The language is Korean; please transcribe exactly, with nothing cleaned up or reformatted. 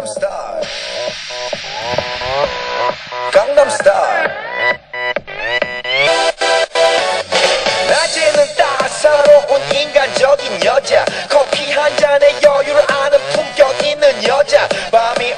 Style. Gangnam Style. 낮에는 따사로운 인간적인 여자, 커피 한 잔에 여유를 아는 품격 있는 여자, 밤이